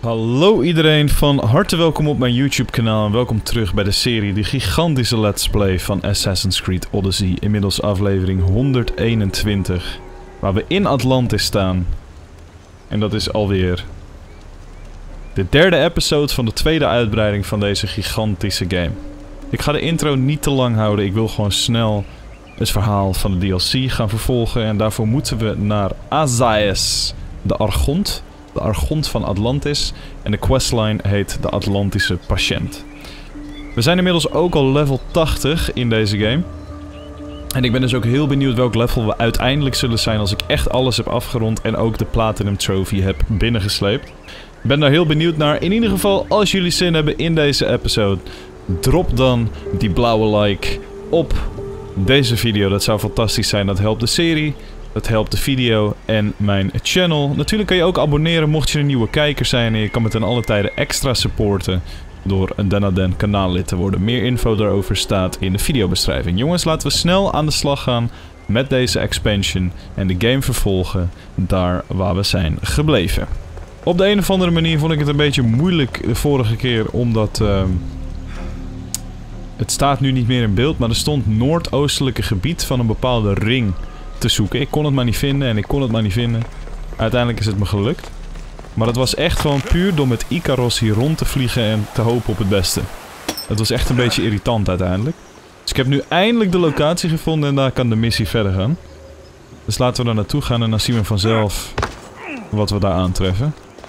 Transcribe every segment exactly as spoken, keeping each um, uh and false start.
Hallo iedereen, van harte welkom op mijn YouTube kanaal en welkom terug bij de serie, de gigantische Let's Play van Assassin's Creed Odyssey. Inmiddels aflevering honderdeenentwintig, waar we in Atlantis staan. En dat is alweer de derde episode van de tweede uitbreiding van deze gigantische game. Ik ga de intro niet te lang houden, ik wil gewoon snel het verhaal van de D L C gaan vervolgen. En daarvoor moeten we naar Azais, de Argont. De Argont van Atlantis. En de questline heet de Atlantische Patiënt. We zijn inmiddels ook al level tachtig in deze game. En ik ben dus ook heel benieuwd welk level we uiteindelijk zullen zijn als ik echt alles heb afgerond en ook de Platinum Trophy heb binnengesleept. Ik ben daar heel benieuwd naar. In ieder geval, als jullie zin hebben in deze episode, drop dan die blauwe like op deze video. Dat zou fantastisch zijn. Dat helpt de serie. Dat helpt de video en mijn channel. Natuurlijk kan je ook abonneren mocht je een nieuwe kijker zijn. En je kan me ten alle tijde extra supporten door een Denaden kanaallid te worden. Meer info daarover staat in de videobeschrijving. Jongens, laten we snel aan de slag gaan met deze expansion. En de game vervolgen daar waar we zijn gebleven. Op de een of andere manier vond ik het een beetje moeilijk de vorige keer. Omdat... Uh, het staat nu niet meer in beeld. Maar er stond noordoostelijke gebied van een bepaalde ring te zoeken. Ik kon het maar niet vinden en ik kon het maar niet vinden. Uiteindelijk is het me gelukt. Maar het was echt gewoon puur door met Icaros hier rond te vliegen en te hopen op het beste. Het was echt een beetje irritant uiteindelijk. Dus ik heb nu eindelijk de locatie gevonden en daar kan de missie verder gaan. Dus laten we daar naartoe gaan en dan zien we vanzelf wat we daar aantreffen.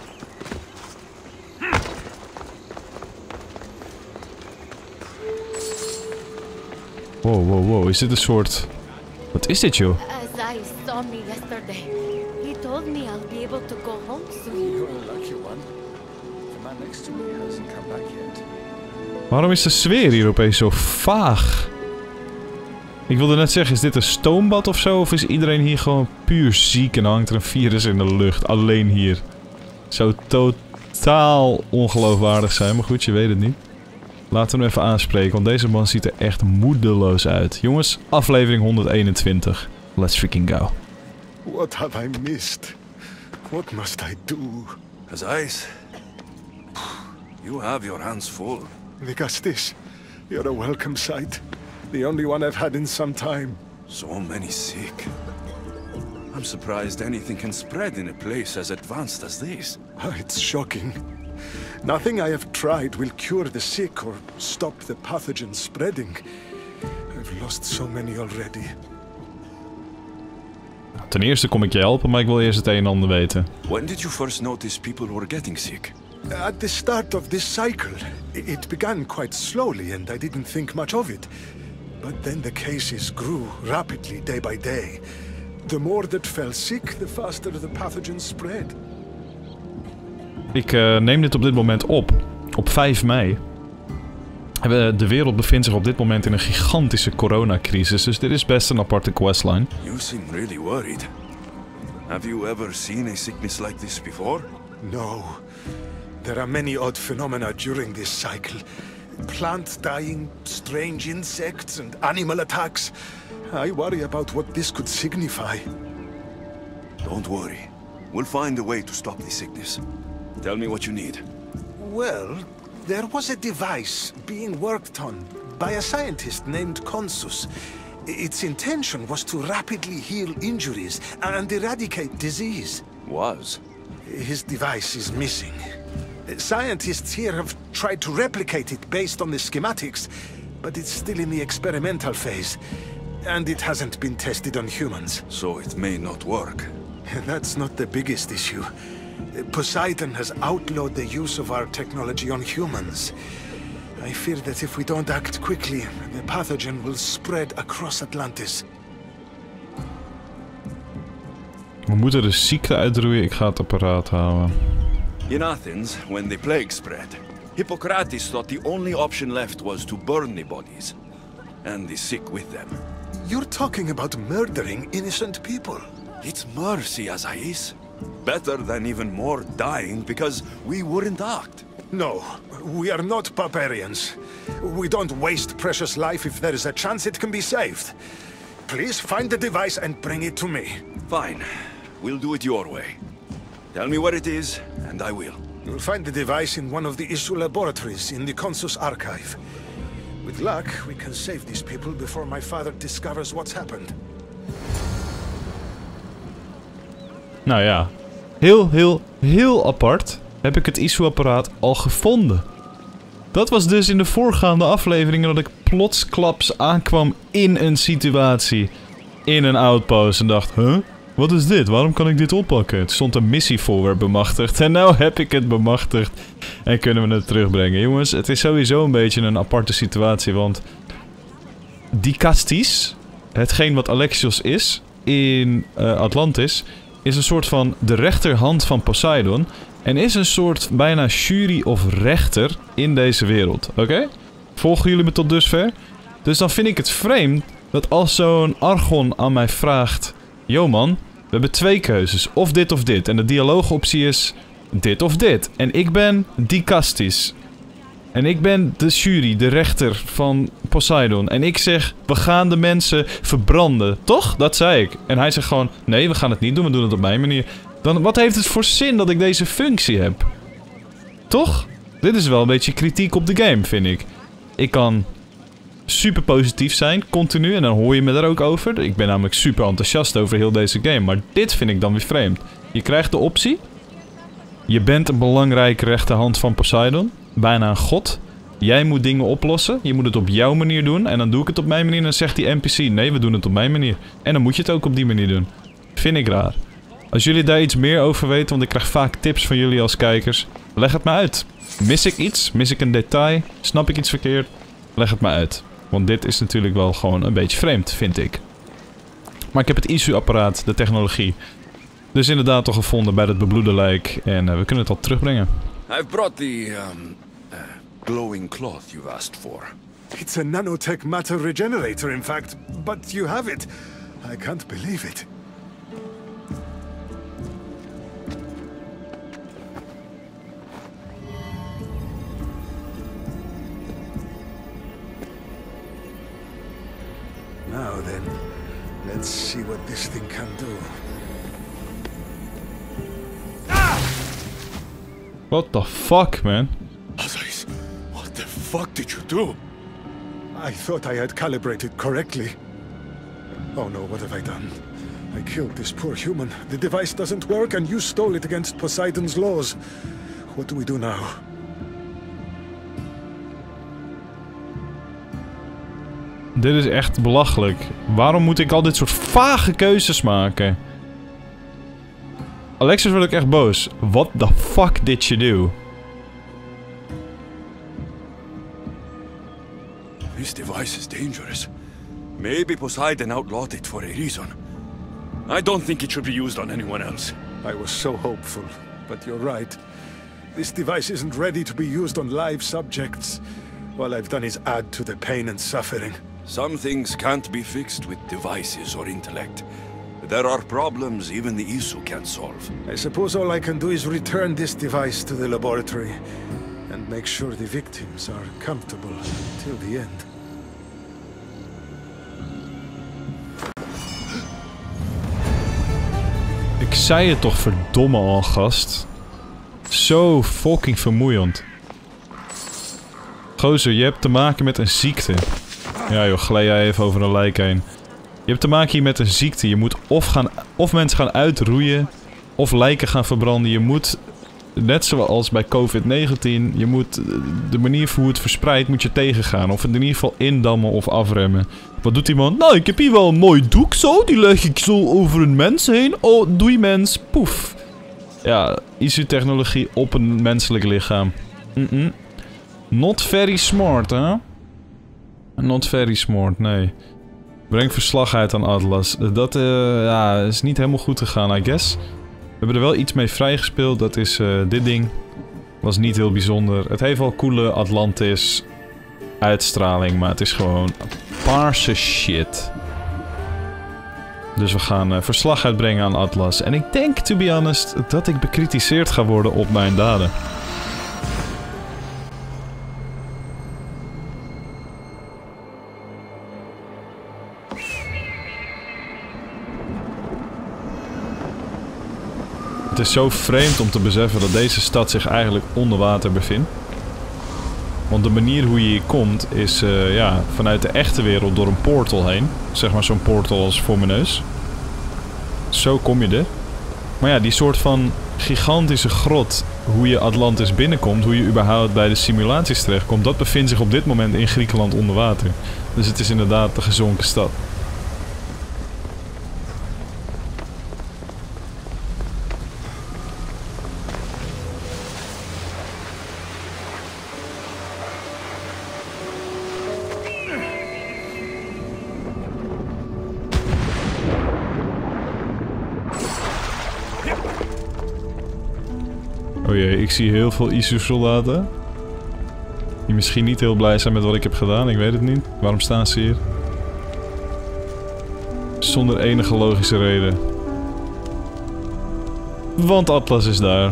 Wow, wow, wow. Is dit een soort... Wat is dit, joh? Azai saw me yesterday. He told me I'll be able to go home soon. You're a lucky one. The man next to me hasn't come back yet. Waarom is de sfeer hier opeens zo vaag? Ik wilde net zeggen, is dit een stoombad of zo? Of is iedereen hier gewoon puur ziek en hangt er een virus in de lucht? Alleen hier. Zou totaal ongeloofwaardig zijn, maar goed, je weet het niet. Laten we hem even aanspreken, want deze man ziet er echt moedeloos uit. Jongens, aflevering honderdeenentwintig. Let's freaking go. What have I missed? What must I do? Azais, you have your hands full. Vigastis, you're a welcome sight. The only one I've had in some time. So many sick. I'm surprised anything can spread in a place as advanced as this. Oh, it's shocking. Nothing I have tried will cure the sick or stop the pathogen spreading. I've lost so many already. Ten eerste kom ik je helpen, maar ik wil eerst het een en ander weten. When did you first notice people were getting sick? At the start of this cycle, it began quite slowly and I didn't think much of it. But then the cases grew rapidly day by day. The more that fell sick, the faster the pathogen spread. Ik uh, neem dit op dit moment op. Op vijf mei. De wereld bevindt zich op dit moment in een gigantische coronacrisis, dus dit is best een aparte questline. You seem really worried. Have you ever seen a sickness like this before? No. There are many odd phenomena during this cycle. Plant dying, strange insects and animal attacks. I worry about what this could signify. Don't worry. We'll find a way to stop the sickness. Tell me what you need. Well, there was a device being worked on by a scientist named Consus. Its intention was to rapidly heal injuries and eradicate disease. Was? His device is missing. Scientists here have tried to replicate it based on the schematics, but it's still in the experimental phase. And it hasn't been tested on humans. So it may not work. That's not the biggest issue. Poseidon has outlawed the use of our technology on humans. I fear that if we don't act quickly, the pathogen will spread across Atlantis. We moeten de ziekte uitroeien, ik ga het apparaat halen. In Athens, when the plague spread, Hippocrates thought the only option left was to burn the bodies. And the sick with them. You're talking about murdering innocent people. It's mercy, Azais. Better than even more dying because we wouldn't act. No, we are not barbarians. We don't waste precious life if there is a chance it can be saved. Please find the device and bring it to me. Fine. We'll do it your way. Tell me where it is, and I will. You'll find the device in one of the issue laboratories in the Consus archive. With luck, we can save these people before my father discovers what's happened. Nou ja, heel, heel, heel apart heb ik het I S U-apparaat al gevonden. Dat was dus in de voorgaande afleveringen dat ik plotsklaps aankwam in een situatie. In een outpost en dacht, huh? Wat is dit? Waarom kan ik dit oppakken? Het stond een missievoorwerp bemachtigd en nou heb ik het bemachtigd. En kunnen we het terugbrengen. Jongens, het is sowieso een beetje een aparte situatie, want... Dicastis, hetgeen wat Alexios is in uh, Atlantis, is een soort van de rechterhand van Poseidon. En is een soort bijna jury of rechter in deze wereld. Oké? Okay? Volgen jullie me tot dusver? Dus dan vind ik het vreemd dat als zo'n Argon aan mij vraagt... Yo man, we hebben twee keuzes. Of dit of dit. En de dialoogoptie is dit of dit. En ik ben Dicastis. En ik ben de jury, de rechter van Poseidon. En ik zeg, we gaan de mensen verbranden. Toch? Dat zei ik. En hij zegt gewoon, nee, we gaan het niet doen. We doen het op mijn manier. Dan, wat heeft het voor zin dat ik deze functie heb? Toch? Dit is wel een beetje kritiek op de game, vind ik. Ik kan super positief zijn, continu. En dan hoor je me daar ook over. Ik ben namelijk super enthousiast over heel deze game. Maar dit vind ik dan weer vreemd. Je krijgt de optie. Je bent een belangrijke rechterhand van Poseidon. Bijna een god. Jij moet dingen oplossen. Je moet het op jouw manier doen. En dan doe ik het op mijn manier. En dan zegt die N P C, nee, we doen het op mijn manier. En dan moet je het ook op die manier doen. Vind ik raar. Als jullie daar iets meer over weten, want ik krijg vaak tips van jullie als kijkers. Leg het me uit. Mis ik iets? Mis ik een detail? Snap ik iets verkeerd? Leg het me uit. Want dit is natuurlijk wel gewoon een beetje vreemd, vind ik. Maar ik heb het I S U-apparaat, de technologie. Dus inderdaad toch gevonden bij het bebloede lijk. En uh, we kunnen het al terugbrengen. I've brought the um, uh, glowing cloth you asked for. It's a nanotech matter regenerator, in fact. But you have it. I can't believe it. Now then, let's see what this thing can do. What the fuck, man? Osiris, what the fuck did you do? I thought I had calibrated correctly. Oh no, what have I done? I killed this poor human. The device doesn't work and you stole it against Poseidon's laws. What do we do now? Dit is echt belachelijk. Waarom moet ik al dit soort vage keuzes maken? Alexios, word ik echt boos. What the fuck did you do? This device is dangerous. Maybe Poseidon outlawed it for a reason. I don't think it should be used on anyone else. I was so hopeful, but you're right. This device isn't ready to be used on live subjects. All I've done is add to the pain and suffering. Some things can't be fixed with devices or intellect. There are problems even the I S U can't solve. I suppose all I can do is return this device to the laboratory and make sure the victims are comfortable till the end. Ik zei het toch verdomme al, gast. Zo fucking vermoeiend. Gozer, je hebt te maken met een ziekte. Ja joh, glij jij even over een lijk heen. Je hebt te maken hier met een ziekte. Je moet of, gaan, of mensen gaan uitroeien, of lijken gaan verbranden. Je moet, net zoals bij COVID negentien, je moet de manier hoe het verspreidt, moet je tegengaan. Of het in ieder geval indammen of afremmen. Wat doet die man? Nou, ik heb hier wel een mooi doek zo. Die leg ik zo over een mens heen. Oh, doei mens. Poef. Ja, I S U-technologie op een menselijk lichaam. Mm-mm. Not very smart, hè? Not very smart, nee. Breng verslag uit aan Atlas. Dat uh, ja, is niet helemaal goed gegaan, I guess. We hebben er wel iets mee vrijgespeeld. Dat is uh, dit ding. Was niet heel bijzonder. Het heeft wel coole Atlantis uitstraling, maar het is gewoon paarse shit. Dus we gaan uh, verslag uitbrengen aan Atlas. En ik denk, to be honest, dat ik bekritiseerd ga worden op mijn daden. Het is zo vreemd om te beseffen dat deze stad zich eigenlijk onder water bevindt. Want de manier hoe je hier komt is uh, ja, vanuit de echte wereld door een portal heen. Zeg maar zo'n portal als voor mijn neus. Zo kom je er. Maar ja, die soort van gigantische grot, hoe je Atlantis binnenkomt, hoe je überhaupt bij de simulaties terechtkomt, dat bevindt zich op dit moment in Griekenland onder water. Dus het is inderdaad de gezonken stad. Oh jee, ik zie heel veel Isu-soldaten. Die misschien niet heel blij zijn met wat ik heb gedaan, ik weet het niet. Waarom staan ze hier? Zonder enige logische reden. Want Atlas is daar.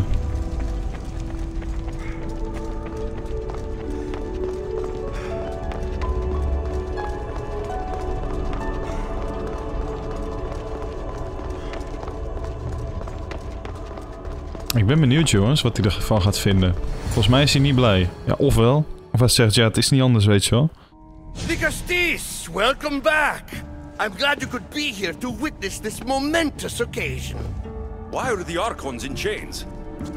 Ik ben benieuwd, jongens, wat hij ervan gaat vinden. Volgens mij is hij niet blij. Ja, ofwel. Of hij zegt, ja, het is niet anders, weet je wel. Lycastis, welcome back. I'm glad you could be here to witness this momentous occasion. Why are the Archons in chains?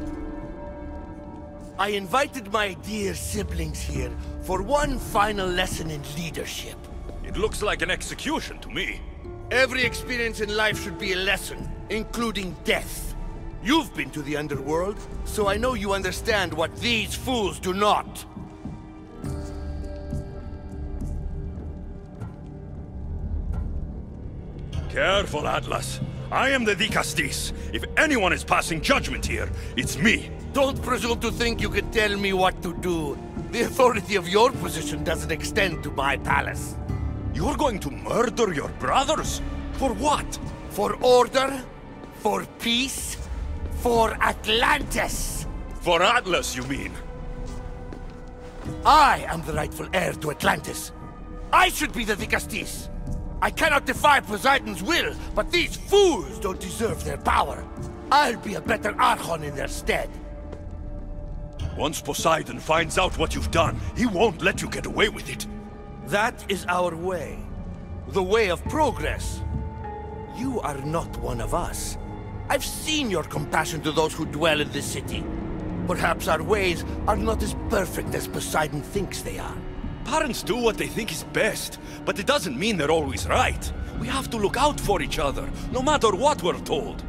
I invited my dear siblings here for one final lesson in leadership. It looks like an execution to me. Every experience in life should be a lesson, including death. You've been to the underworld, so I know you understand what these fools do not. Careful, Atlas. I am the Dikastis. If anyone is passing judgment here, it's me. Don't presume to think you can tell me what to do. The authority of your position doesn't extend to my palace. You're going to murder your brothers? For what? For order, for peace, for Atlantis. For Atlas, you mean? I am the rightful heir to Atlantis. I should be the Dikastis. I cannot defy Poseidon's will, but these fools don't deserve their power. I'll be a better Archon in their stead. Once Poseidon finds out what you've done, he won't let you get away with it. That is our way. The way of progress. You are not one of us. I've seen your compassion to those who dwell in this city. Perhaps our ways are not as perfect as Poseidon thinks they are. Parents do what they think is best, but it doesn't mean they're always right. We have to look out for each other, no matter what we're told.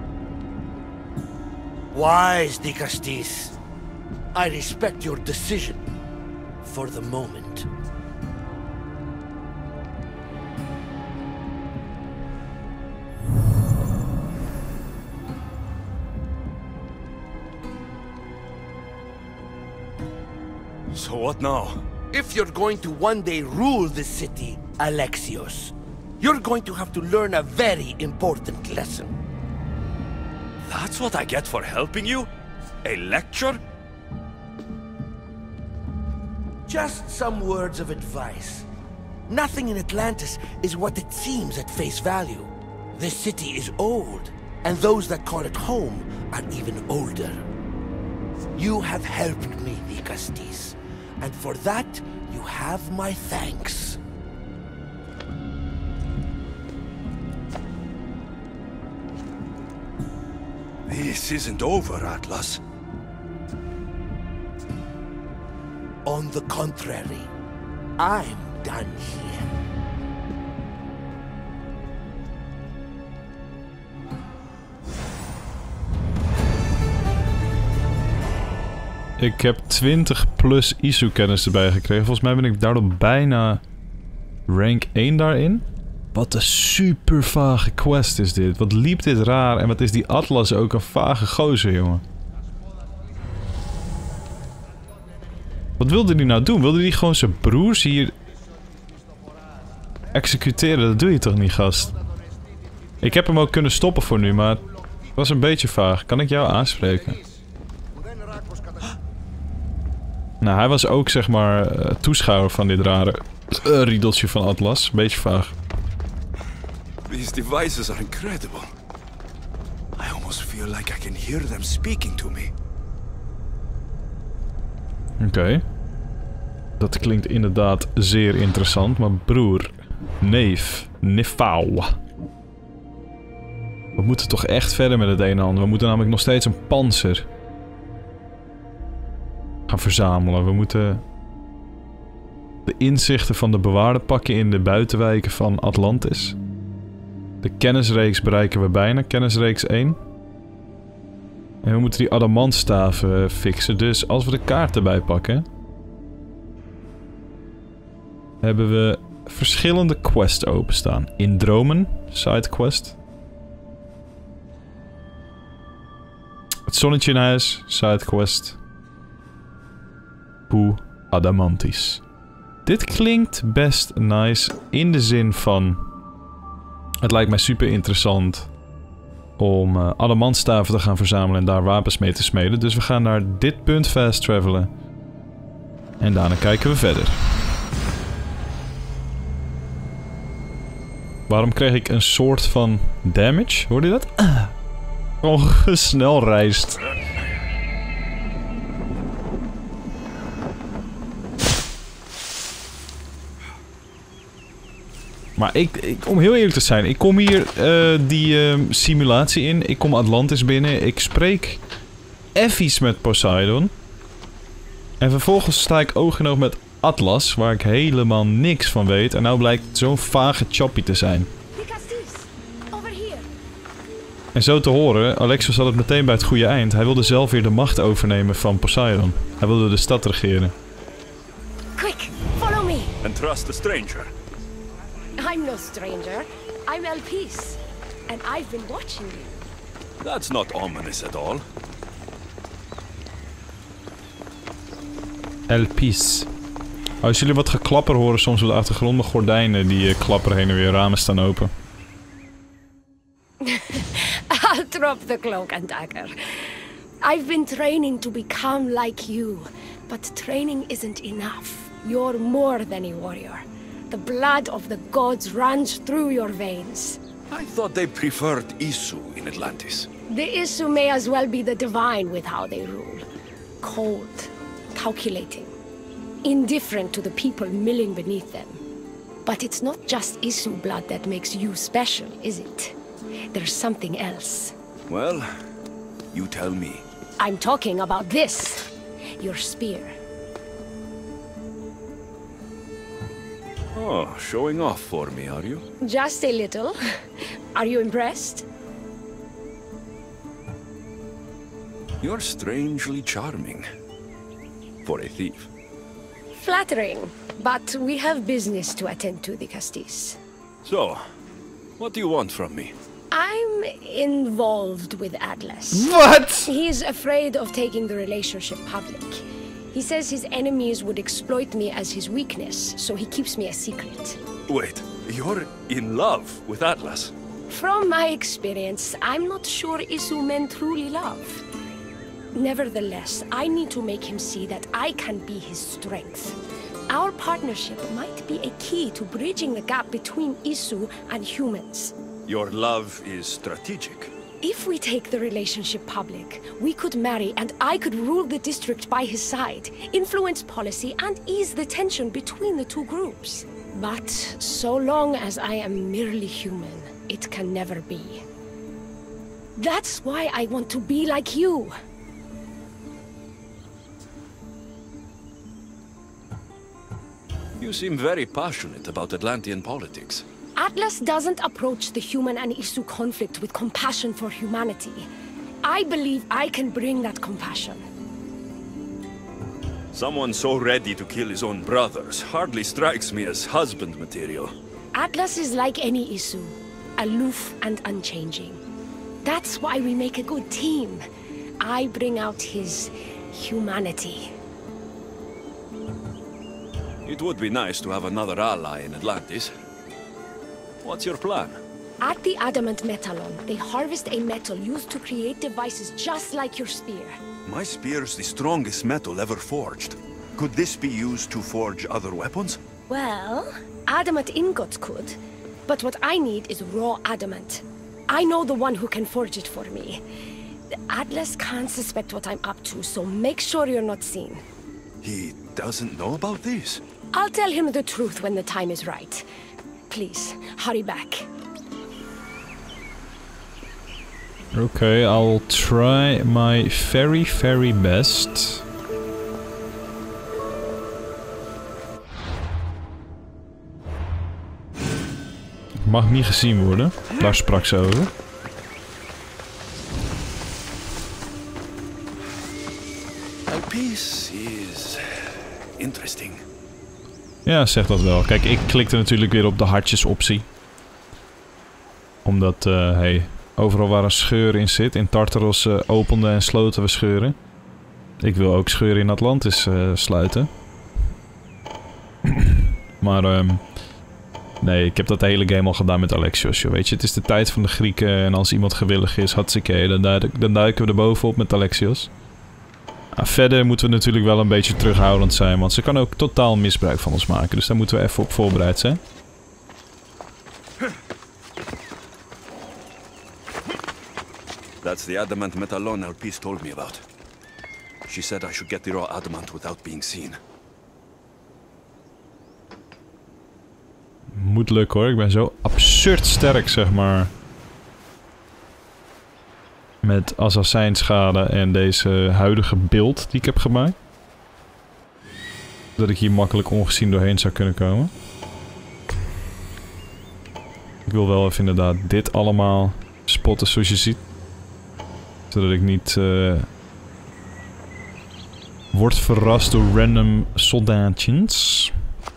Wise, Dikastis. I respect your decision for the moment. So what now? If you're going to one day rule this city, Alexios, you're going to have to learn a very important lesson. That's what I get for helping you? A lecture? Just some words of advice. Nothing in Atlantis is what it seems at face value. This city is old, and those that call it home are even older. You have helped me, Dikastis, and for that, you have my thanks. This isn't over, Atlas. On the contrary, I'm done here. Ik heb twintig plus I S U-kennis erbij gekregen. Volgens mij ben ik daardoor bijna rank één daarin. Wat een super vage quest is dit. Wat liep dit raar en wat is die Atlas ook een vage gozer, jongen. Wat wilde hij nou doen? Wilde hij gewoon zijn broers hier executeren? Dat doe je toch niet, gast? Ik heb hem ook kunnen stoppen voor nu, maar het was een beetje vaag. Kan ik jou aanspreken? Nou, hij was ook, zeg maar, uh, toeschouwer van dit rare uh, riedeltje van Atlas. Beetje vaag. These devices are incredible. I almost feel feel like I can hear them speaking to me. Oké. Okay. Dat klinkt inderdaad zeer interessant, maar broer, neef, nefauw. We moeten toch echt verder met het een en ander. We moeten namelijk nog steeds een panzer gaan verzamelen. We moeten de inzichten van de bewaarder pakken in de buitenwijken van Atlantis. De kennisreeks bereiken we bijna, kennisreeks één. En we moeten die adamantstaven fixen. Dus als we de kaart erbij pakken, hebben we verschillende quests openstaan. In dromen, sidequest. Het zonnetje in huis, sidequest. Poe Adamantis. Dit klinkt best nice in de zin van... Het lijkt mij super interessant om uh, adamantstaven te gaan verzamelen en daar wapens mee te smeden. Dus we gaan naar dit punt fast travelen. En daarna kijken we verder. Waarom kreeg ik een soort van damage? Hoorde je dat? Ah. Gewoon snel reist. Maar ik, ik, om heel eerlijk te zijn, ik kom hier uh, die uh, simulatie in. Ik kom Atlantis binnen. Ik spreek effies met Poseidon. En vervolgens sta ik oog in oog met Atlas, waar ik helemaal niks van weet. En nou blijkt zo'n vage choppy te zijn. En zo te horen, Alexos had het meteen bij het goede eind. Hij wilde zelf weer de macht overnemen van Poseidon. Hij wilde de stad regeren. Quick, follow me. And trust the stranger. I'm no stranger. I'm Elpis. And I've been watching you. That's not ominous at all. Elpis. Als jullie wat geklapper horen soms op de achtergrond, de gordijnen die uh, klapperen heen en weer, ramen staan open. I'll drop the cloak and dagger. I've been training to become like you, but training isn't enough. You're more than a warrior. The blood of the gods runs through your veins. I thought they preferred Isu in Atlantis. The Isu may as well be the divine with how they rule. Cold, calculating, indifferent to the people milling beneath them. But it's not just Isu blood that makes you special, is it? There's something else. Well, you tell me. I'm talking about this. Your spear. Oh, showing off for me, are you? Just a little. Are you impressed? You're strangely charming. For a thief. Flattering. But we have business to attend to, the Castis. So, what do you want from me? I'm involved with Atlas. What? He's afraid of taking the relationship public. He says his enemies would exploit me as his weakness, so he keeps me a secret. Wait, you're in love with Atlas? From my experience, I'm not sure Isu men truly love. Nevertheless, I need to make him see that I can be his strength. Our partnership might be a key to bridging the gap between Isu and humans. Your love is strategic. If we take the relationship public, we could marry and I could rule the district by his side, influence policy and ease the tension between the two groups. But so long as I am merely human, it can never be. That's why I want to be like you. You seem very passionate about Atlantean politics. Atlas doesn't approach the human and Isu conflict with compassion for humanity. I believe I can bring that compassion. Someone so ready to kill his own brothers hardly strikes me as husband material. Atlas is like any Isu, aloof and unchanging. That's why we make a good team. I bring out his humanity. It would be nice to have another ally in Atlantis. What's your plan? At the Adamant Metallon, they harvest a metal used to create devices just like your spear. My spear's the strongest metal ever forged. Could this be used to forge other weapons? Well, adamant ingots could. But what I need is raw adamant. I know the one who can forge it for me. Atlas can't suspect what I'm up to, so make sure you're not seen. He doesn't know about this? I'll tell him the truth when the time is right. Please, hurry back. Okay, I'll try my very, very best. Mag niet gezien worden. Daar sprak ze over. Elpis is interesting. Ja, zeg dat wel. Kijk, ik klikte natuurlijk weer op de hartjes optie. Omdat, uh, hey, overal waar een scheur in zit, in Tartaros uh, openden en sloten we scheuren. Ik wil ook scheuren in Atlantis uh, sluiten. Maar, um, nee, ik heb dat hele game al gedaan met Alexios, joh. Weet je, het is de tijd van de Grieken en als iemand gewillig is, hartstikke, dan, duik, dan duiken we er bovenop met Alexios. Ah, verder moeten we natuurlijk wel een beetje terughoudend zijn, want ze kan ook totaal misbruik van ons maken. Dus daar moeten we even op voorbereid zijn. That's the adamant metalon Elpis told me about. She said I should get the raw adamant without being seen. Moet lukken hoor, ik ben zo absurd sterk, zeg maar. Met assassinschade en deze huidige beeld die ik heb gemaakt. Dat ik hier makkelijk ongezien doorheen zou kunnen komen. Ik wil wel even inderdaad dit allemaal spotten zoals je ziet. Zodat ik niet uh, word verrast door random soldaatjes.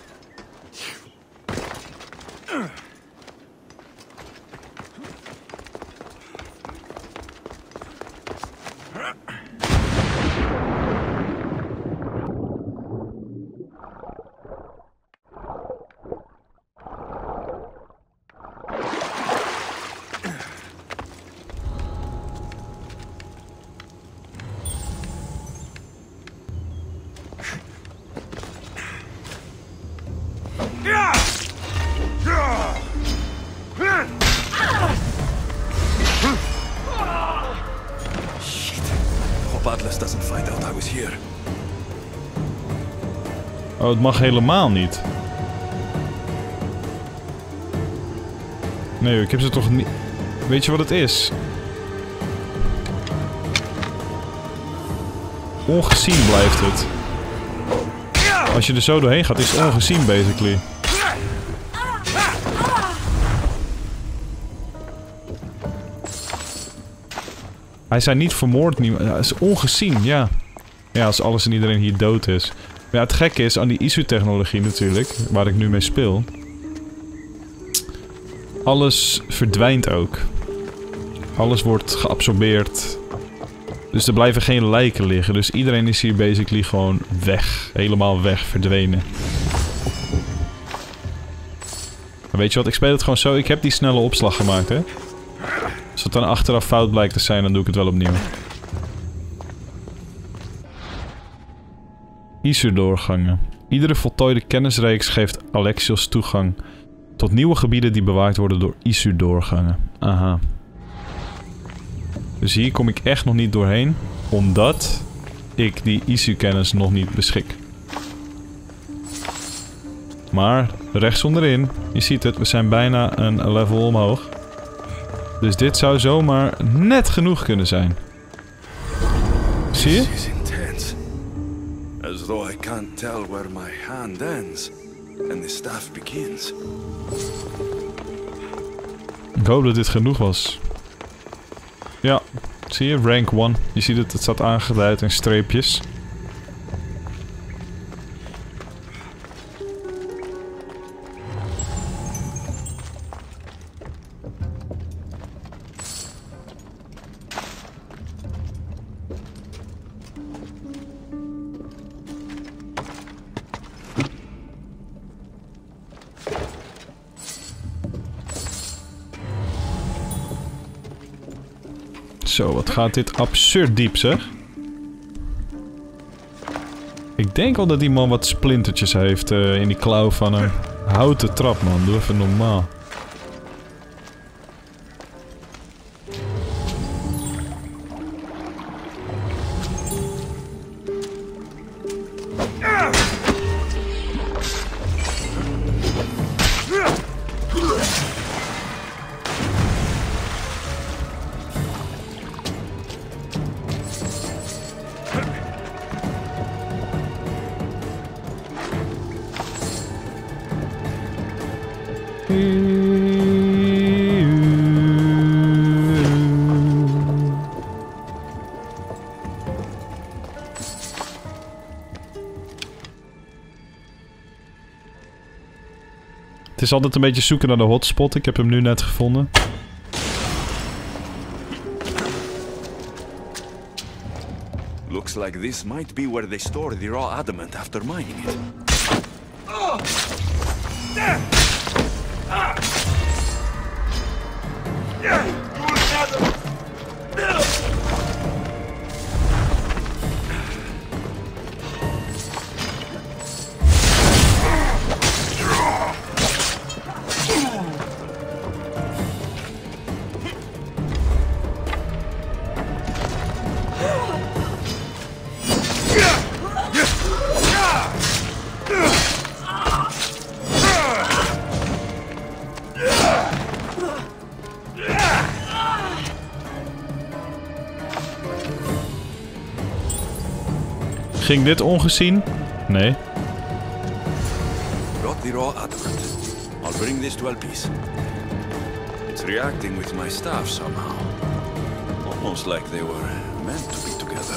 Oh, het mag helemaal niet. Nee, ik heb ze toch niet... Weet je wat het is? Ongezien blijft het. Als je er zo doorheen gaat, is het ongezien, basically. Hij zijn niet vermoord, niet... Het is ongezien, ja. Ja, als alles en iedereen hier dood is. Maar ja, het gekke is aan die Isu-technologie natuurlijk, waar ik nu mee speel. Alles verdwijnt ook. Alles wordt geabsorbeerd. Dus er blijven geen lijken liggen. Dus iedereen is hier basically gewoon weg. Helemaal weg, verdwenen. Maar weet je wat, ik speel het gewoon zo. Ik heb die snelle opslag gemaakt, hè. Als het dan achteraf fout blijkt te zijn, dan doe ik het wel opnieuw. Isu-doorgangen. Iedere voltooide kennisreeks geeft Alexios toegang tot nieuwe gebieden die bewaakt worden door Isu-doorgangen. Aha. Dus hier kom ik echt nog niet doorheen, omdat ik die Isu-kennis nog niet beschik. Maar rechts onderin, je ziet het, we zijn bijna een level omhoog. Dus dit zou zomaar net genoeg kunnen zijn. Zie je? As though I can't tell where my hand ends and the staff begins. Ik hoop dat dit genoeg was. Ja, zie je? Rank one. Je ziet het, het staat aangeduid in streepjes. Zo, wat gaat dit absurd diep, zeg. Ik denk al dat die man wat splintertjes heeft uh, in die klauw van hem. Houten trap, man. Doe even normaal. Het is altijd een beetje zoeken naar de hotspot. Ik heb hem nu net gevonden. Looks like this might be where they store the raw adamant after mining it. Ging dit ongezien? Nee. Got the raw adamant. I'll bring this to Elpis. It's reacting with my staff somehow. Almost like they were meant to be together.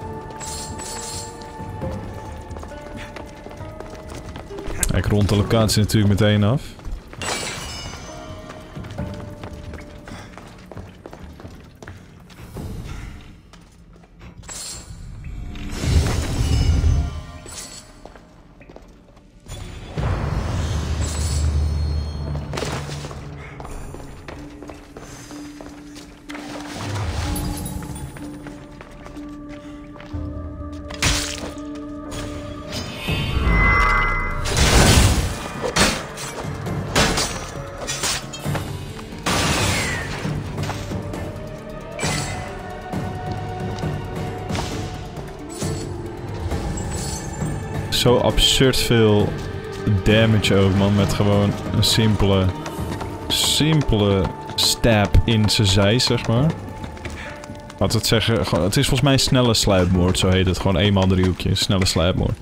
Ik rond de locatie natuurlijk meteen af. Zo absurd veel damage ook, man. Met gewoon een simpele... Simpele stab in zijn zij, zeg maar. Laat het zeggen... Het is volgens mij een snelle sluipmoord, zo heet het. Gewoon eenmaal driehoekje. Snelle sluipmoord.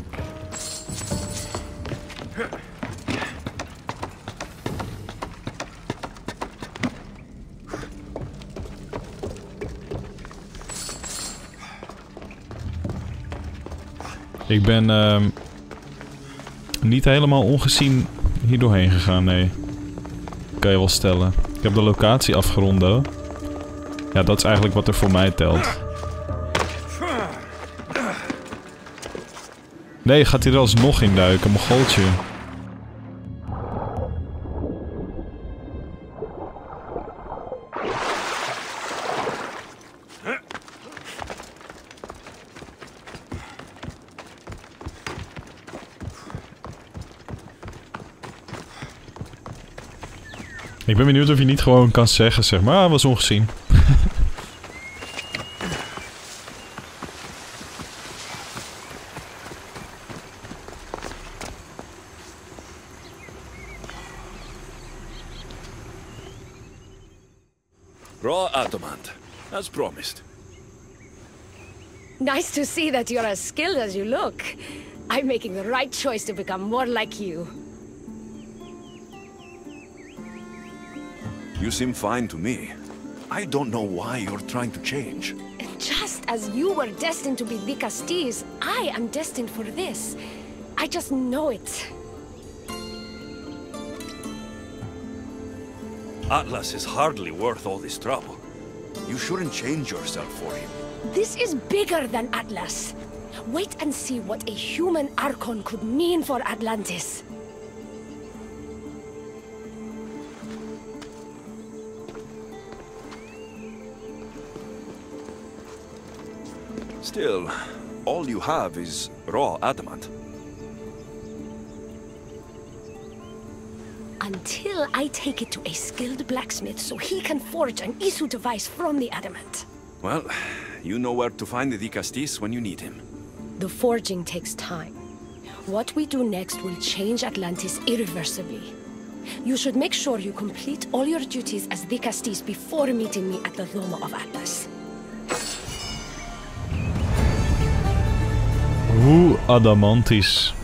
Ik ben uh, niet helemaal ongezien hier doorheen gegaan, nee. Kan je wel stellen. Ik heb de locatie afgerond, hoor. Ja, dat is eigenlijk wat er voor mij telt. Nee, gaat hij er alsnog in duiken, mogoltje. Ik ben benieuwd of je niet gewoon kan zeggen, zeg maar, ah, was ongezien. Raw adamant, as promised. Nice to see that you're as skilled as you look. I'm making the right choice to become more like you. You seem fine to me. I don't know why you're trying to change. Just as you were destined to be the Castilles, I am destined for this. I just know it. Atlas is hardly worth all this trouble. You shouldn't change yourself for him. This is bigger than Atlas. Wait and see what a human Archon could mean for Atlantis. Still, all you have is raw adamant. Until I take it to a skilled blacksmith so he can forge an Isu device from the adamant. Well, you know where to find the Castis when you need him. The forging takes time. What we do next will change Atlantis irreversibly. You should make sure you complete all your duties as the Castis before meeting me at the Doma of Atlas. Hoe adamantisch.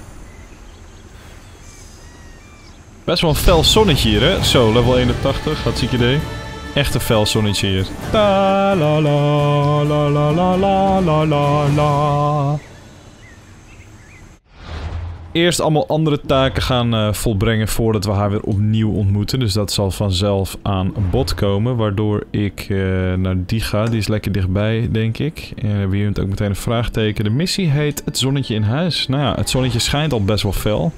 Best wel een fel zonnetje hier, hè? Zo, level eenentachtig, hartstikke idee. Echt een fel zonnetje hier. Ta la la la la la la la la la. eerst allemaal andere taken gaan uh, volbrengen voordat we haar weer opnieuw ontmoeten. Dus dat zal vanzelf aan bod komen, waardoor ik uh, naar die ga. Die is lekker dichtbij, denk ik. En we hebben hier ook meteen een vraagteken. De missie heet Het Zonnetje in Huis. Nou ja, het zonnetje schijnt al best wel fel.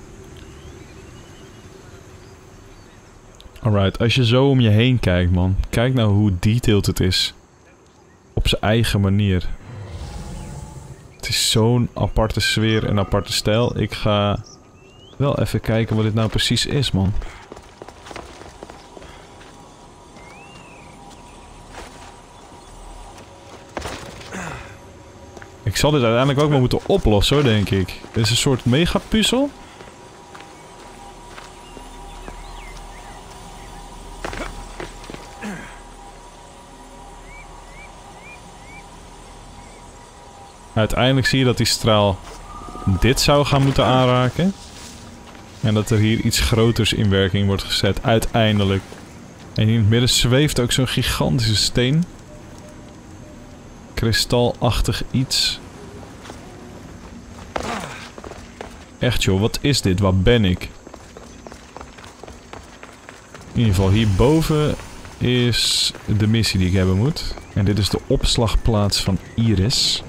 Alright, als je zo om je heen kijkt, man. Kijk nou hoe detailed het is. Op zijn eigen manier. Het is zo'n aparte sfeer en aparte stijl. Ik ga wel even kijken wat dit nou precies is, man. Ik zal dit uiteindelijk ook maar moeten oplossen, hoor, denk ik. Dit is een soort megapuzzel. Uiteindelijk zie je dat die straal dit zou gaan moeten aanraken. En dat er hier iets groters in werking wordt gezet. Uiteindelijk. En hier in het midden zweeft ook zo'n gigantische steen. Kristalachtig iets. Echt joh, wat is dit? Waar ben ik? In ieder geval hierboven is de missie die ik hebben moet. En dit is de opslagplaats van Iris.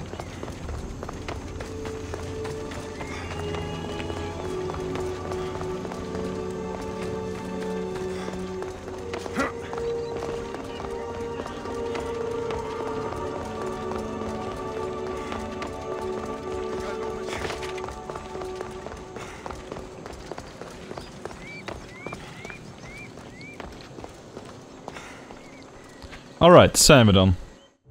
Alright, zijn we dan.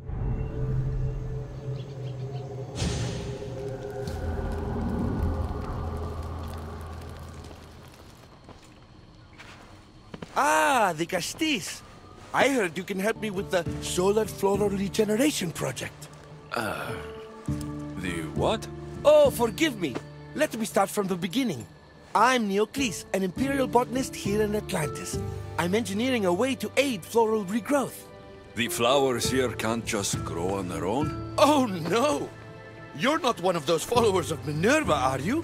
Ah, the Castis. I heard you can help me with the Solar Floral Regeneration Project. Uh, the what? Oh, forgive me. Let me start from the beginning. I'm Neocles, an Imperial botanist here in Atlantis. I'm engineering a way to aid floral regrowth. The flowers here can't just grow on their own? Oh, no! You're not one of those followers of Minerva, are you?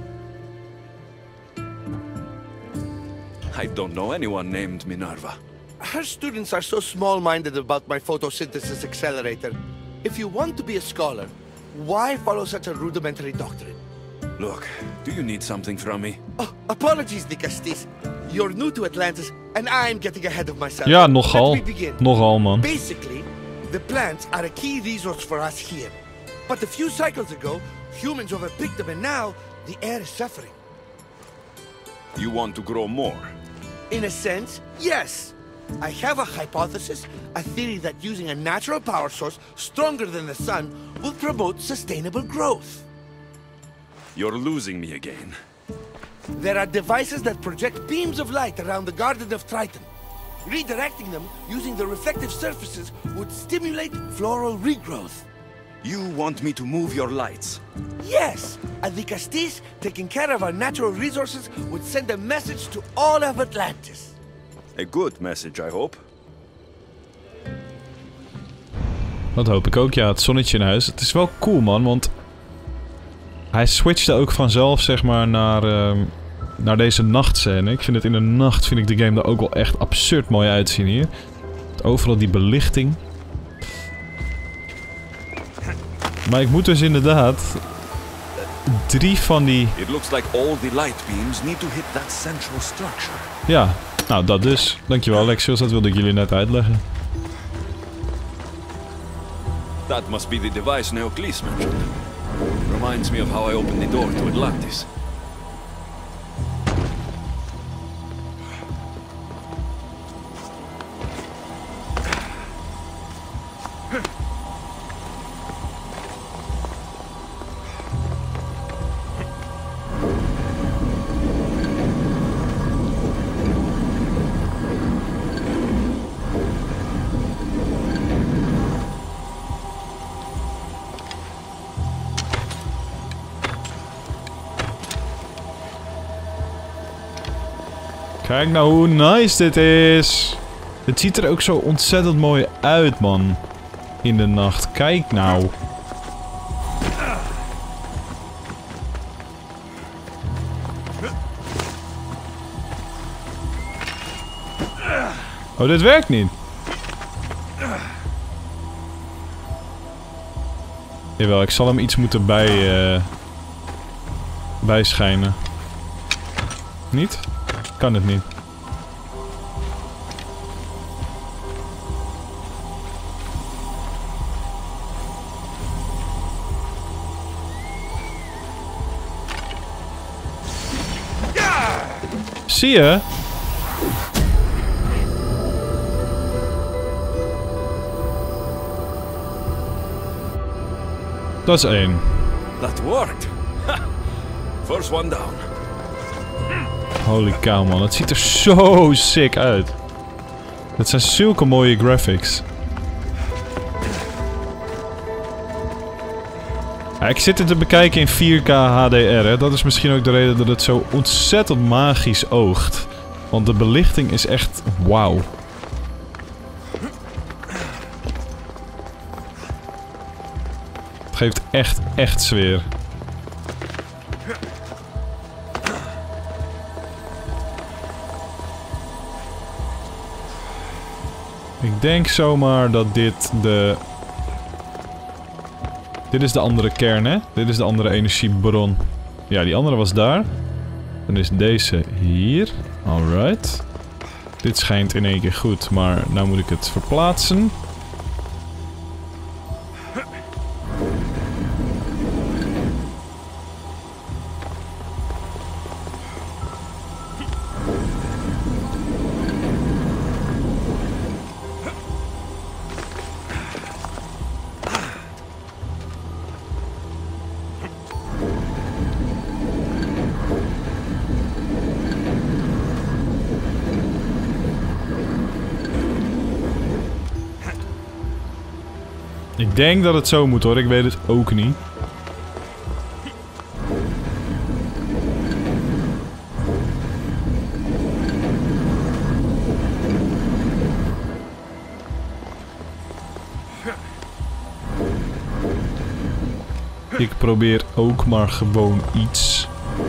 I don't know anyone named Minerva. Her students are so small-minded about my photosynthesis accelerator. If you want to be a scholar, why follow such a rudimentary doctrine? Look, do you need something from me? Oh, apologies, the Castis. You're new to Atlantis, and I'm getting ahead of myself. Ja, nogal. Let me begin. Nogal, man. Basically, the plants are a key resource for us here. But a few cycles ago, humans overpicked them, and now the air is suffering. You want to grow more? In a sense, yes. I have a hypothesis, a theory that using a natural power source stronger than the sun will promote sustainable growth. You're losing me again. There are devices that project beams of light around the Garden of Triton. Redirecting them using the reflective surfaces would stimulate floral regrowth. You want me to move your lights? Yes! And the Castis, taking care of our natural resources, would send a message to all of Atlantis. A good message, I hope. Dat hoop ik ook, ja. Het zonnetje in huis. Het is wel cool, man, want hij switchte ook vanzelf, zeg maar, naar, uh, naar deze nachtscène. Ik vind het in de nacht, vind ik de game er ook wel echt absurd mooi uitzien hier. Overal die belichting. Maar ik moet dus inderdaad drie van die... It looks like all the light beams need to hit that central structure. Ja, nou dat dus. Dankjewel Alexios, dat wilde ik jullie net uitleggen. That must be the device Neocles mentioned. Reminds me of how I opened the door to Atlantis. Kijk nou hoe nice dit is. Het ziet er ook zo ontzettend mooi uit, man. In de nacht. Kijk nou. Oh, dit werkt niet. Jawel, ik zal hem iets moeten bij... Uh, bijschijnen. Niet? Kan het niet. Zie je? Dat is één. That worked. First one down. Holy cow, man. Het ziet er zo sick uit. Het zijn zulke mooie graphics. Ja, ik zit het te bekijken in vier K H D R. Hè. Dat is misschien ook de reden dat het zo ontzettend magisch oogt. Want de belichting is echt wauw. Het geeft echt, echt sfeer. Ik denk zomaar dat dit de... Dit is de andere kern, hè? Dit is de andere energiebron. Ja, die andere was daar. Dan is deze hier. Alright. Dit schijnt in één keer goed, maar nou moet ik het verplaatsen. Ik denk dat het zo moet hoor, ik weet het ook niet. Ik probeer ook maar gewoon iets.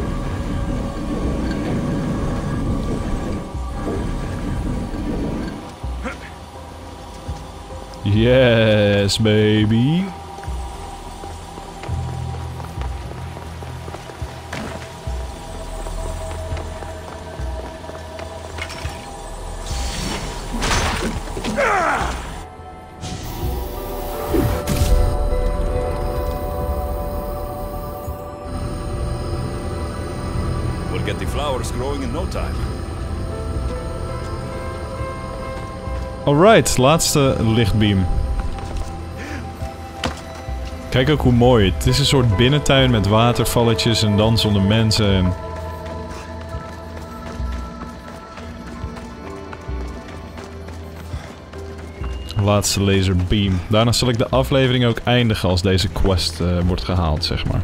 Yes, baby. We'll get the flowers growing in no time. Alright, laatste lichtbeam. Kijk ook hoe mooi. Het is een soort binnentuin met watervalletjes en dansende mensen. En... Laatste laserbeam. Daarna zal ik de aflevering ook eindigen als deze quest uh, wordt gehaald, zeg maar.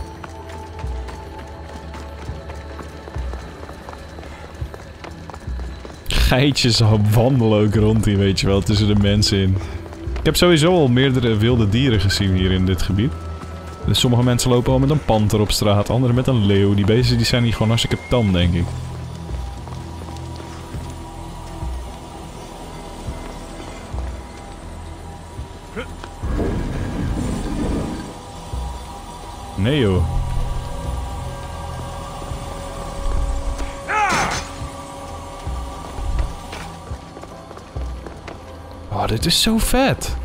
Geitjes wandelen ook rond hier, weet je wel, tussen de mensen in. Ik heb sowieso al meerdere wilde dieren gezien hier in dit gebied. Dus sommige mensen lopen al met een panter op straat, anderen met een leeuw. Die beesten die zijn hier gewoon hartstikke tam, denk ik. Nee joh. Oh, dit is zo vet.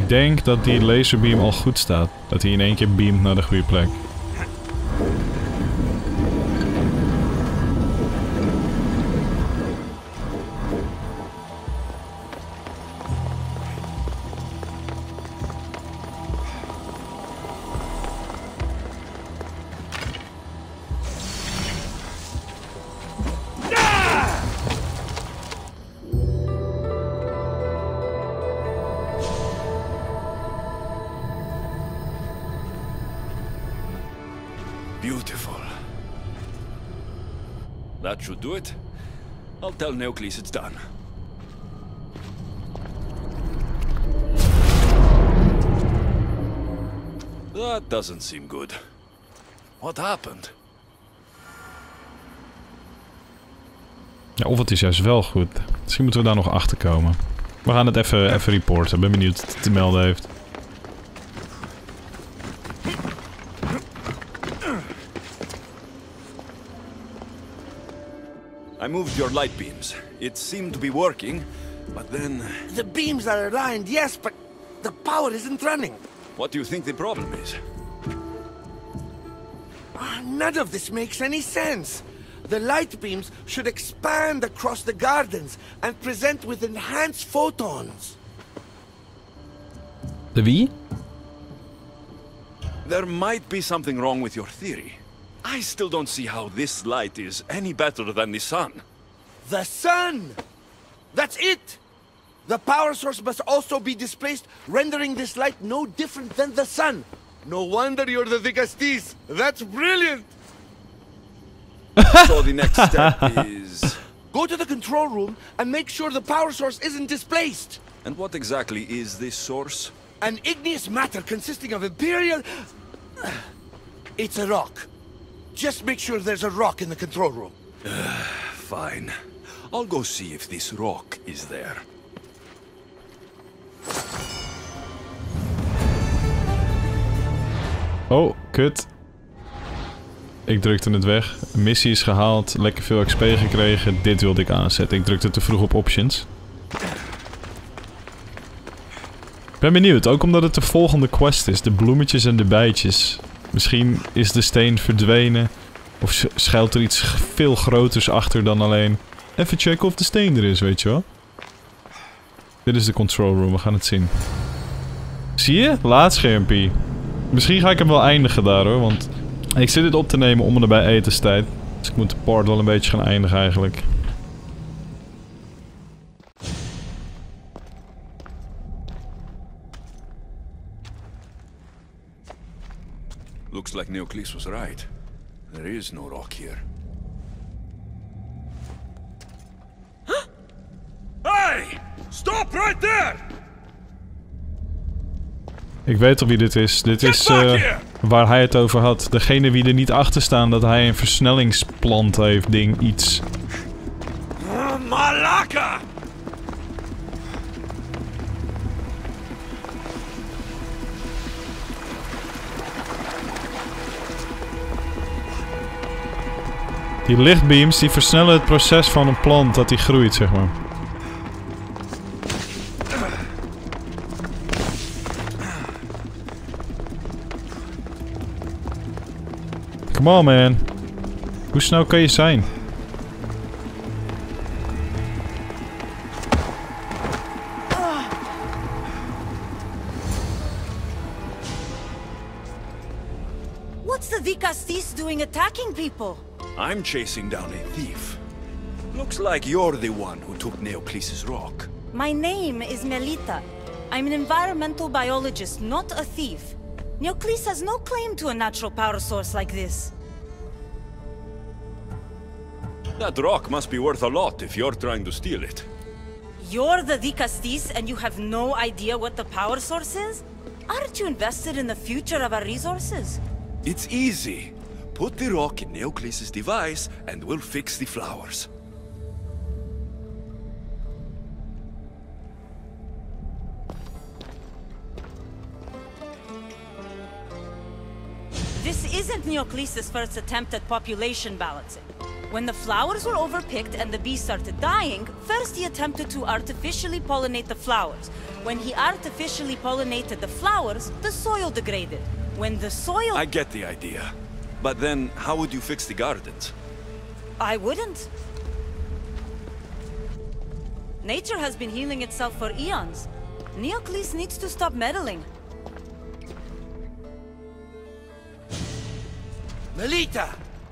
denk dat die laserbeam al goed staat. Dat hij in één keer beamt naar de goede plek. Beautiful. That should do it. I'll tell Neocles it's done. That doesn't seem good. What happened? Ja, of het is juist wel goed. Misschien moeten we daar nog achter komen. We gaan het even, even reporten. Ik ben benieuwd wat hij te melden heeft. I moved your light beams. It seemed to be working, but then... The beams are aligned, yes, but the power isn't running. What do you think the problem is? Ah, none of this makes any sense. The light beams should expand across the gardens and present with enhanced photons. De wie? There might be something wrong with your theory. I still don't see how this light is any better than the sun. The sun! That's it! The power source must also be displaced, rendering this light no different than the sun. No wonder you're the Vicastis. That's brilliant! So the next step is... Go to the control room and make sure the power source isn't displaced. And what exactly is this source? An igneous matter consisting of Imperial... It's a rock. Just make sure there's a rock in the control room. Fine. I'll go see if this rock is there. Oh, kut. Ik drukte het weg. Missie is gehaald. Lekker veel X P gekregen. Dit wilde ik aanzetten. Ik drukte te vroeg op options. Ik ben benieuwd. Ook omdat het de volgende quest is. De bloemetjes en de bijtjes. Misschien is de steen verdwenen. Of schuilt er iets veel groters achter dan alleen... Even checken of de steen er is, weet je wel. Dit is de control room. We gaan het zien. Zie je? Laadschermpje. Misschien ga ik hem wel eindigen daar hoor. Want ik zit dit op te nemen om en erbij etenstijd. Dus ik moet de part wel een beetje gaan eindigen eigenlijk. Looks like Neocles was right. There is no rock here. Hey! Stop right there! Ik weet al wie dit is. Dit is uh, waar hij het over had. Degene wie er niet achter staan dat hij een versnellingsplant heeft, ding, iets. Uh, Malaka! Die lichtbeams die versnellen het proces van een plant dat die groeit, zeg maar. Come on, man. Hoe snel kan je zijn? What's the Vicastis doing attacking people? I'm chasing down a thief. Looks like you're the one who took Neocles' rock. My name is Melita. I'm an environmental biologist, not a thief. Neocles has no claim to a natural power source like this. That rock must be worth a lot if you're trying to steal it. You're the Vicastis and you have no idea what the power source is? Aren't you invested in the future of our resources? It's easy. Put the rock in Neocles' device and we'll fix the flowers. This isn't Neocles' first attempt at population balancing. When the flowers were overpicked and the bees started dying, first he attempted to artificially pollinate the flowers. When he artificially pollinated the flowers, the soil degraded. When the soil... I get the idea. But then, how would you fix the gardens? I wouldn't. Nature has been healing itself for eons. Neocles needs to stop meddling. Melita!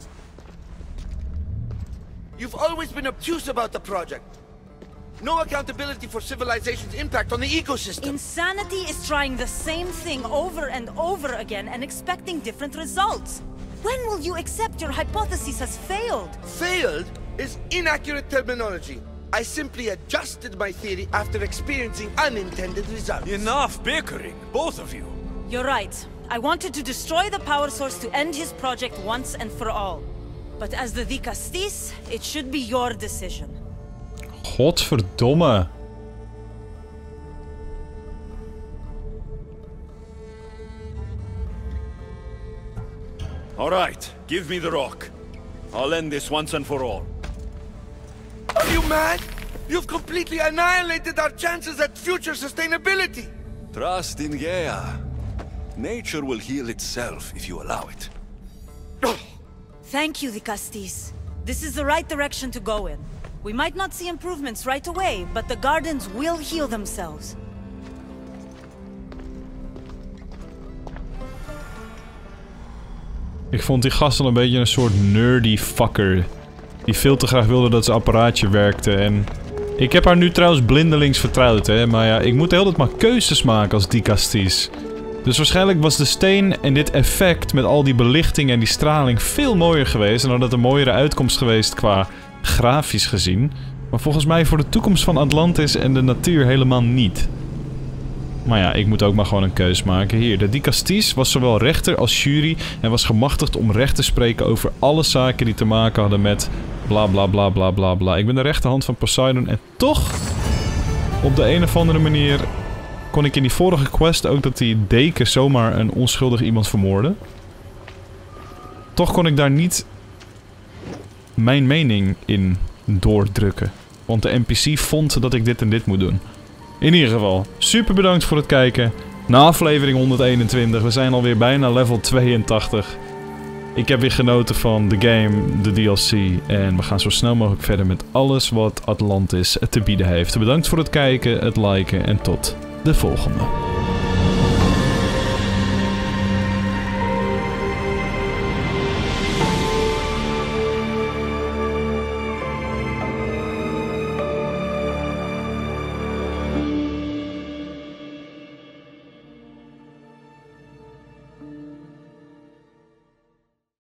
You've always been obtuse about the project. No accountability for civilization's impact on the ecosystem. Insanity is trying the same thing over and over again and expecting different results. When will you accept your hypothesis has failed? Failed is inaccurate terminology. I simply adjusted my theory after experiencing unintended results. Enough bickering, both of you. You're right. I wanted to destroy the power source to end his project once and for all. But as the Dicastis, it should be your decision. Godverdomme. All right, give me the rock. I'll end this once and for all. Are you mad? You've completely annihilated our chances at future sustainability! Trust in Gaia. Nature will heal itself if you allow it. Thank you, Dicastis. This is the right direction to go in. We might not see improvements right away, but the gardens will heal themselves. Ik vond die gast al een beetje een soort nerdy fucker. Die veel te graag wilde dat zijn apparaatje werkte en... Ik heb haar nu trouwens blindelings vertrouwd, hè. Maar ja, ik moet de hele tijd maar keuzes maken als Dicastis. Dus waarschijnlijk was de steen en dit effect met al die belichting en die straling veel mooier geweest. En had het een mooiere uitkomst geweest qua grafisch gezien. Maar volgens mij voor de toekomst van Atlantis en de natuur helemaal niet. Maar ja, ik moet ook maar gewoon een keus maken. Hier, de Dicastis was zowel rechter als jury en was gemachtigd om recht te spreken over alle zaken die te maken hadden met bla bla bla bla bla bla. Ik ben de rechterhand van Poseidon en toch, op de een of andere manier, kon ik in die vorige quest ook dat die deken zomaar een onschuldig iemand vermoordde. Toch kon ik daar niet mijn mening in doordrukken. Want de N P C vond dat ik dit en dit moet doen. In ieder geval, super bedankt voor het kijken. Na aflevering honderdeenentwintig, we zijn alweer bijna level tweeëntachtig. Ik heb weer genoten van de game, de D L C. En we gaan zo snel mogelijk verder met alles wat Atlantis te bieden heeft. Bedankt voor het kijken, het liken en tot de volgende.